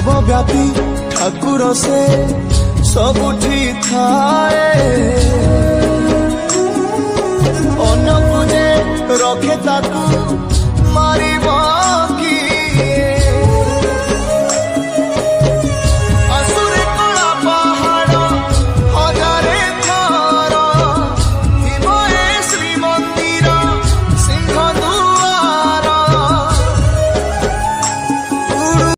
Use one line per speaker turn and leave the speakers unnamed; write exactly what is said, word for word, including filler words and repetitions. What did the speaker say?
सर्वव्यापी ठाकुर से सबुठी थाए अन्न पूजे रखे ताकू